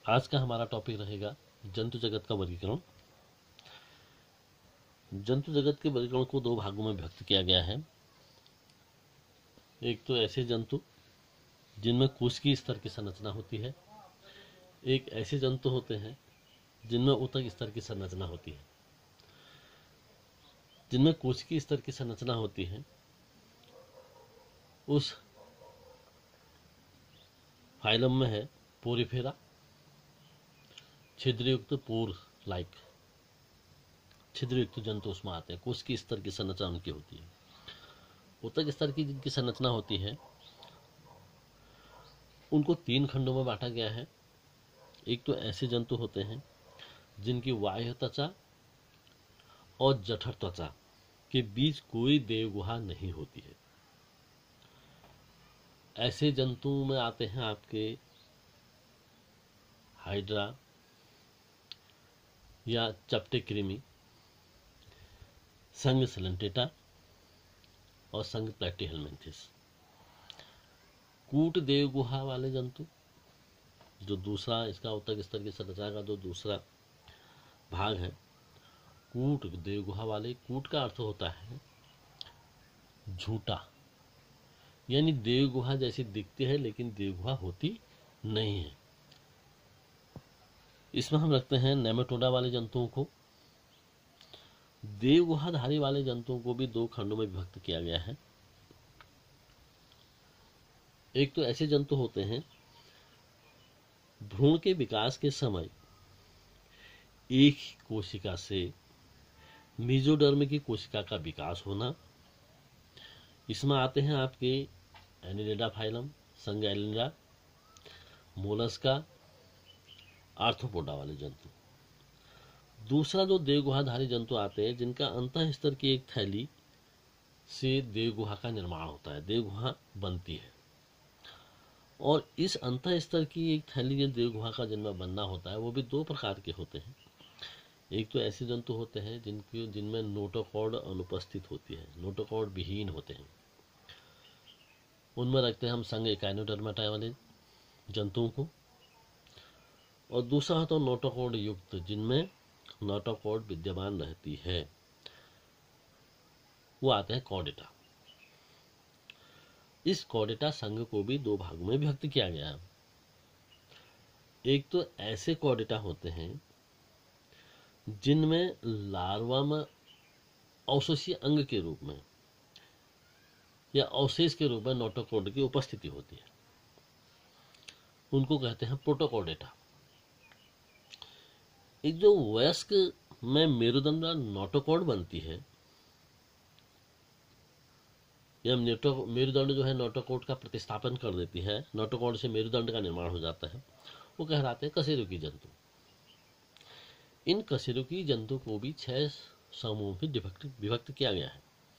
आज का हमारा टॉपिक रहेगा जंतु जगत का वर्गीकरण। जंतु जगत के वर्गीकरण को दो भागों में विभक्त किया गया है। एक तो ऐसे जंतु जिनमें कोशिकीय स्तर की संरचना होती है, एक ऐसे जंतु होते हैं जिनमें ऊतक स्तर की संरचना होती है। जिनमें कोशिकीय स्तर की संरचना होती है उस फाइलम में है पोरीफेरा, छिद्रयुक्त पोर लाइक छिद्रयुक्त जंतु उसमें आते हैं। कोशिकीय स्तर की संरचना उनकी होती है। ऊतक स्तर की जिनकी संरचना होती है उनको तीन खंडों में बांटा गया है। एक तो ऐसे जंतु होते हैं जिनकी बाह्य त्वचा और जठर त्वचा के बीच कोई देवगुहा नहीं होती है। ऐसे जंतुओं में आते हैं आपके हाइड्रा या चपटे कृमि, संघ सिलेंटेटा और संघ प्लैटीहेलमिन्थिस। कूट देवगुहा वाले जंतु, जो दूसरा इसका ऊतक स्तर की संरचना का जो दूसरा भाग है, कूट देवगुहा वाले। कूट का अर्थ होता है झूठा, यानी देवगुहा जैसी दिखती है लेकिन देवगुहा होती नहीं है। इसमें हम रखते हैं नेमाटोडा वाले जंतुओं को। देवगुहाधारी वाले जंतुओं को भी दो खंडों में विभक्त किया गया है। एक तो ऐसे जंतु होते हैं भ्रूण के विकास के समय एक ही कोशिका से मेसोडर्म की कोशिका का विकास होना। इसमें आते हैं आपके एनिलिडा फाइलम, संघ एलिडा, मोलस्का, आर्थ्रोपोडा वाले जंतु। दूसरा जो देवगुहाधारी जंतु आते हैं जिनका अंतः स्तर की एक थैली से देवगुहा का निर्माण होता है, देवगुहा बनती है। और इस अंतः स्तर की एक थैली जो देवगुहा का जिनमें बनना होता है वो भी दो प्रकार के होते हैं। एक तो ऐसे जंतु होते हैं जिनमें नोटोकॉर्ड अनुपस्थित होती है, नोटोकॉर्ड विहीन होते हैं। उनमें रखते हैं हम संघ एकाइनोडर्मेटा वाले जंतुओं को। और दूसरा होता है नोटोकॉर्ड युक्त, जिनमें नोटोकॉर्ड विद्यमान रहती है, वो आते हैं कॉर्डेटा। इस कॉर्डेटा संघ को भी दो भागों में विभक्त किया गया है। एक तो ऐसे कॉर्डेटा होते हैं जिनमें लार्वा में अवशेषीय अंग के रूप में या अवशेष के रूप में नोटोकॉर्ड की उपस्थिति होती है, उनको कहते हैं प्रोटोकॉर्डेटा। एक जो वयस्क में मेरुदंड नोटोकॉर्ड बनती है, यह मेरुदंड जो है नोटोकॉर्ड का प्रतिस्थापन कर देती है, नोटोकॉर्ड से मेरुदंड का निर्माण हो जाता है, वो कहलाते हैं कशेरुकी जंतु। इन कशेरुकी जंतु को भी 6 समूहों में विभक्त किया गया है।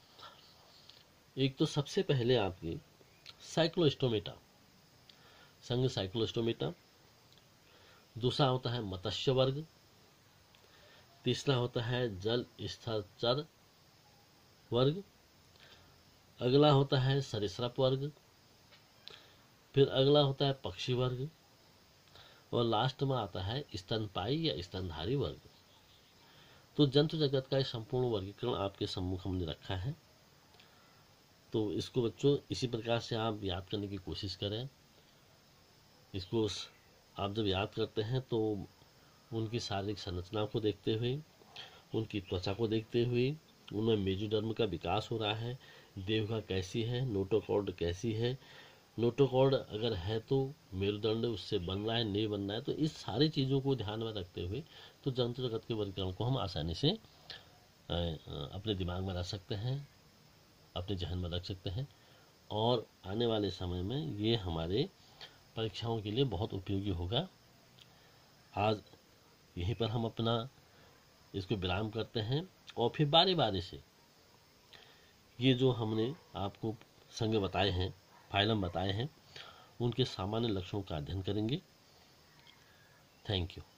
एक तो सबसे पहले आपके साइक्लोस्टोमेटा, संघ साइक्लोस्टोमेटा। दूसरा होता है मत्स्य वर्ग। तीसरा होता है जल स्थलचर वर्ग। अगला होता है सरीसृप वर्ग। फिर अगला होता है पक्षी वर्ग। और लास्ट में आता है स्तनपायी या स्तनधारी वर्ग। तो जंतु जगत का संपूर्ण वर्गीकरण आपके सम्मुख हमने रखा है। तो इसको बच्चों इसी प्रकार से आप याद करने की कोशिश करें। इसको आप जब याद करते हैं तो उनकी शारीरिक संरचना को देखते हुए, उनकी त्वचा को देखते हुए, उनमें मेसोडर्म का विकास हो रहा है, देवगुहा कैसी है, नोटोकॉर्ड कैसी है, नोटोकॉर्ड अगर है तो मेरुदंड उससे बन रहा है नहीं बन रहा है, तो इस सारी चीज़ों को ध्यान में रखते हुए तो जंतु जगत के वर्गीकरण को हम आसानी से अपने दिमाग में रख सकते हैं, अपने जहन में रख सकते हैं। और आने वाले समय में ये हमारे परीक्षाओं के लिए बहुत उपयोगी होगा। आज यहीं पर हम अपना इसको विराम करते हैं और फिर बारी बारी से ये जो हमने आपको संघ बताए हैं, फाइलम बताए हैं, उनके सामान्य लक्षणों का अध्ययन करेंगे। Thank you.